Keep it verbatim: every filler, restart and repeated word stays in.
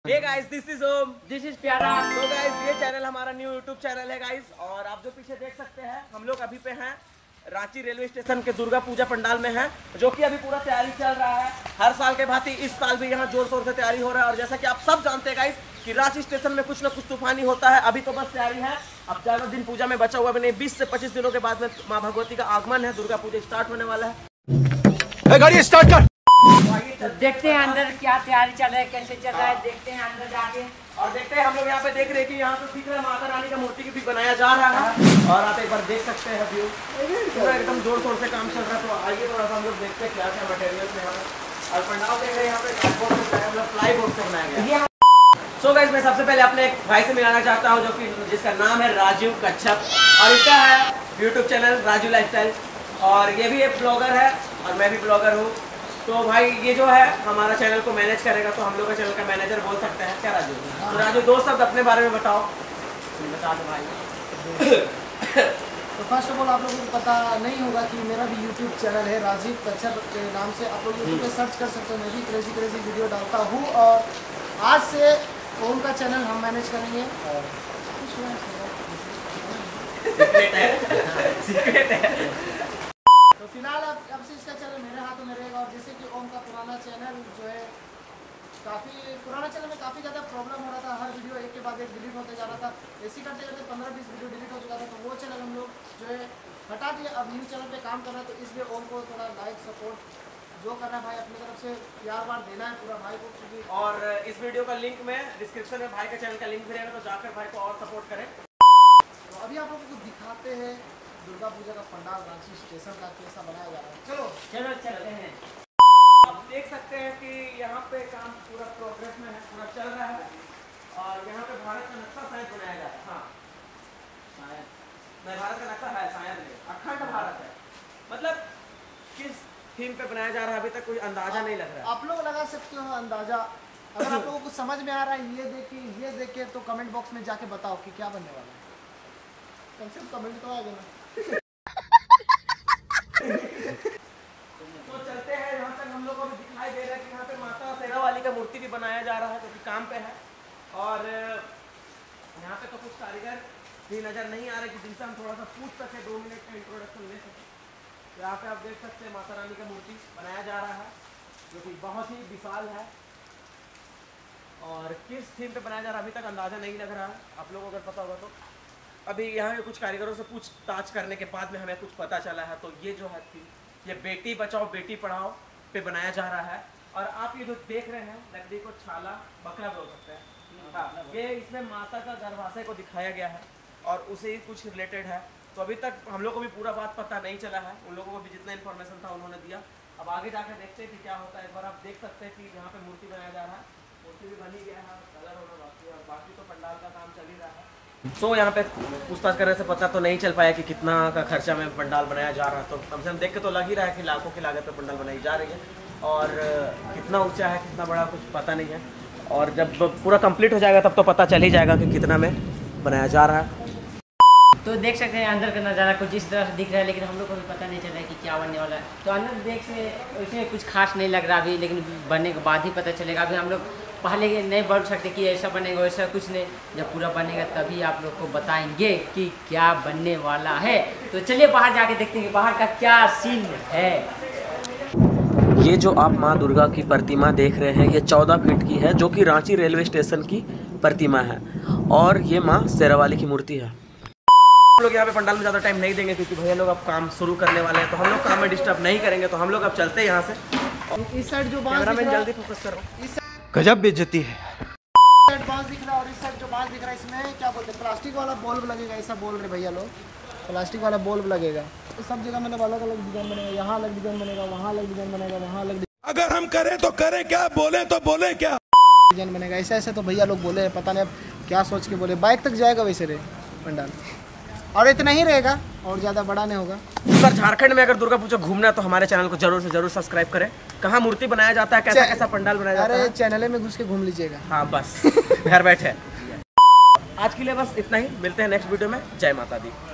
Hey guys, this is Om. This is प्यारा। So guys, ये channel हमारा new YouTube channel है guys, और आप जो पीछे देख सकते हैं हम लोग अभी पे हैं रांची रेलवे स्टेशन के दुर्गा पूजा पंडाल में हैं, जो कि अभी पूरा तैयारी चल रहा है। हर साल के भांति इस साल भी यहाँ जोर शोर से तैयारी हो रहा है, और जैसा कि आप सब जानते हैं गाइस कि रांची स्टेशन में कुछ न कुछ तूफानी होता है। अभी तो बस तैयारी है, अब ज्यादा दिन पूजा में बचा हुआ भी नहीं। बीस से पच्चीस दिनों के बाद में माँ भगवती का आगमन है, दुर्गा पूजा स्टार्ट होने वाला है। गाड़ी स्टार्ट कर। तो देखते हैं अंदर क्या तैयारी चल रहा है, कैसे चल रहा है, देखते हैं अंदर जाके। और देखते हैं हम लोग यहाँ पे देख रहे हैं कि यहाँ पे दिख रहा है माता रानी का मूर्ति की भी बनाया जा रहा है, और आप एक बार देख सकते हैं व्यू पूरा एकदम जोर शोर से काम चल रहा है। तो आइए थोड़ा सा हम लोग देखते हैं क्या क्या मटेरियल में और पंडाल देख रहे हैं यहाँ पे कार्डबोर्ड से बनाया, मतलब प्लाई बोर्ड से बनाया गया। सो गाइस, मैं सबसे पहले अपने एक भाई से मिलाना चाहता हूँ, जो कि जिसका नाम है राजीव कच्छप, और इसका है यूट्यूब चैनल राजू लाइफस्टाइल, और ये भी एक ब्लॉगर है और मैं भी ब्लॉगर हूँ। तो भाई ये जो है हमारा चैनल को मैनेज करेगा, तो हम लोग का चैनल का मैनेजर बोल सकते हैं क्या राजू? तो राजू दो शब्द अपने बारे में बताओ। बता दो भाई। तो फर्स्ट ऑफ ऑल आप लोगों को पता नहीं होगा कि मेरा भी यूट्यूब चैनल है राजीव कच्छप के नाम से, आप लोग यूट्यूब पे सर्च कर सकते हो। मैं भी क्रेजी क्रेजी वीडियो डालता हूँ, और आज से ओम का चैनल हम मैनेज करेंगे। और तो फिलहाल अब अब से इसका चैनल मेरे हाथों में रहेगा। और जैसे कि ओम का पुराना चैनल जो है, काफ़ी पुराना चैनल में काफ़ी ज़्यादा प्रॉब्लम हो रहा था, हर वीडियो एक के बाद एक डिलीट होते जा रहा था। ऐसे करते करते पंद्रह बीस वीडियो डिलीट हो चुका था, तो वो चैनल हम लोग जो है हटा दिया। अब न्यू चैनल पे काम करना है, तो इसलिए ओम को थोड़ा लाइक सपोर्ट जो करना है भाई अपनी तरफ से प्यार बार देना है पूरा भाई को, क्योंकि और इस वीडियो का लिंक में डिस्क्रिप्शन में भाई का चैनल का लिंक भी रहेगा, तो जाकर भाई को और सपोर्ट करें। तो अभी आप लोगों को दिखाते हैं दुर्गा पूजा का पंडाल रांची स्टेशन का कैसा बनाया जा रहा है। चलो चलो चलते हैं। आप देख सकते हैं कि यहाँ पे काम पूरा प्रोग्रेस में है, पूरा चल रहा है, और यहाँ पे भारत का नक्शा शायद बनाया जा रहा है। हाँ शायद नहीं, भारत का नक्शा है शायद नहीं, अखंड भारत है। मतलब किस थीम पे बनाया जा रहा है अभी तक कोई अंदाजा नहीं लग रहा है। आप लोग लगा सकते हो अंदाजा। अगर आप लोगों को समझ में आ रहा है ये देख के ये देख के, तो कमेंट बॉक्स में जाके बताओ कि क्या बनने वाला है। कम से कम कमेंट तो आ गया ना। तो चलते हैं, यहाँ तक हम लोग को भी दिखाई दे रहा है कि यहाँ पे माता शेरावाली का मूर्ति भी बनाया जा रहा है, जो कि काम पे है। और यहाँ पे तो कुछ कारीगर भी नजर नहीं आ रहे कि जिनसे हम थोड़ा सा पूछ सके, दो मिनट का इंट्रोडक्शन ले सके। यहाँ पे आप देख सकते हैं माता रानी का मूर्ति बनाया जा रहा है, जो कि बहुत ही विशाल है। और किस थीम पे बनाया जा रहा है अभी तक अंदाजा नहीं लग रहा है। आप लोगों को अगर पता होगा तो अभी यहाँ के कुछ कारीगरों से पूछताछ करने के बाद में हमें कुछ पता चला है। तो ये जो है थी, ये बेटी बचाओ बेटी पढ़ाओ पे बनाया जा रहा है। और आप ये जो देख रहे हैं लकड़ी को छाला बकरा बोल सकते हैं, हाँ, ये इसमें माता का गर्भाशय को दिखाया गया है, और उसे ही कुछ रिलेटेड है। तो अभी तक हम लोग को भी पूरा बात पता नहीं चला है, उन लोगों को भी जितना इन्फॉर्मेशन था उन्होंने दिया। अब आगे जाकर देखते हैं कि क्या होता है। एक बार आप देख सकते हैं कि यहाँ पे मूर्ति बनाया जा रहा है, मूर्ति भी बनी गया है, कलर होना बाकी है, और बाकी तो पंडाल का काम चल ही रहा है। सो so, यहाँ पे पूछताछ करने से पता तो नहीं चल पाया कि कितना का खर्चा में पंडाल बनाया जा रहा है। तो कम से कम देख के तो लग ही रहा है कि लाखों की लागत पे पंडाल बनाई जा रही है, और कितना ऊंचा है कितना बड़ा कुछ पता नहीं है। और जब पूरा कंप्लीट हो जाएगा तब तो पता चल ही जाएगा कि कितना में बनाया जा रहा है। तो देख सकते हैं अंदर का नज़ारा कुछ इस तरह से दिख रहा है, लेकिन हम लोग को भी पता नहीं चल रहा है कि क्या बनने वाला है। तो अंदर देख से उसमें कुछ खास नहीं लग रहा अभी, लेकिन बनने के बाद ही पता चलेगा। अभी हम लोग पहले नहीं बोल सकते कि ऐसा बनेगा वैसा कुछ नहीं, जब पूरा बनेगा तभी आप लोग को बताएंगे कि क्या बनने वाला है। तो चलिए बाहर जाके देखते हैं कि बाहर का क्या सीन है। ये जो आप माँ दुर्गा की प्रतिमा देख रहे हैं, ये चौदह फीट की है, जो कि रांची रेलवे स्टेशन की प्रतिमा है, और ये माँ शेरावाली की मूर्ति है। हम लोग यहाँ पे पंडाल में ज़्यादा टाइम नहीं देंगे, क्योंकि भैया लोग अब काम शुरू करने वाले हैं, तो हम लोग काम में डिस्टर्ब नहीं करेंगे। तो हम लोग अब चलते हैं यहाँ से। इस साइड जो बांस कैमरामैन दिख रहा है, जल्दी फोकस करो। इस गजब बेइज्जती है। साइड बांस दिख रहा है, और इस साइड जो बांस दिख रहा है इसमें क्या बोलते हैं, प्लास्टिक वाला बल्ब लगेगा, ऐसा बोल रहे भैया लोग। प्लास्टिक वाला बल्ब लगेगा, तो सब जगह मतलब अलग अलग डिजाइन बनेगा। यहाँ अलग डिजाइन बनेगा, वहाँ अलग डिजाइन बनेगा, वहाँ अलग अगर हम करें तो करें क्या, बोले तो बोले क्या डिजाइन बनेगा। ऐसे ऐसे तो भैया लोग बोले, पता नहीं अब क्या सोच के बोले। बाइक तक जाएगा वैसे रे पंडाल, और इतना ही रहेगा, और ज़्यादा बड़ा नहीं होगा। सर झारखंड में अगर दुर्गा पूजा घूमना है तो हमारे चैनल को जरूर से जरूर सब्सक्राइब करें। कहाँ मूर्ति बनाया जाता है, कैसा कैसा पंडाल बनाया जाता है, अरे चैनल में घुस के घूम लीजिएगा। हाँ बस घर बैठे। आज के लिए बस इतना ही, मिलते हैं नेक्स्ट वीडियो में। जय माता दी।